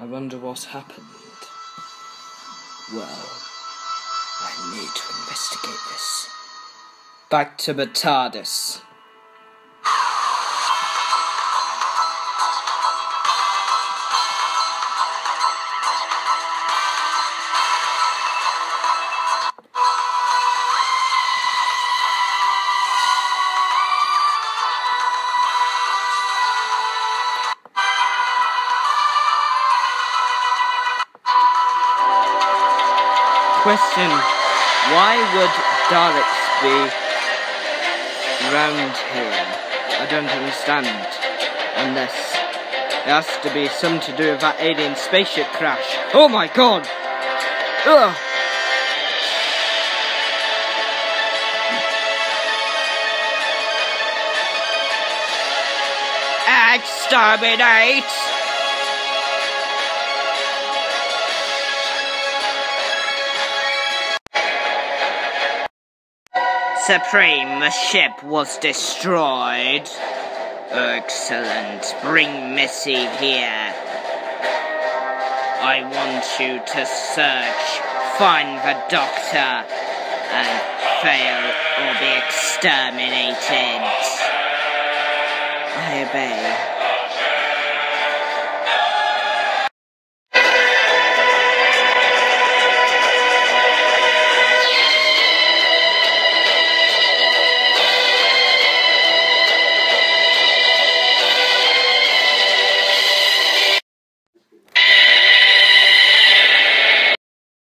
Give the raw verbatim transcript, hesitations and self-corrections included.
wonder what happened. Well, I need to investigate this. Back to the TARDIS. Question, why would Daleks be round here? I don't understand. Unless it has to be something to do with that alien spaceship crash. Oh my god! Ugh! Exterminate! Supreme, the ship was destroyed. Excellent. Bring Missy here. I want you to search, find the doctor, and fail or be exterminated. I obey.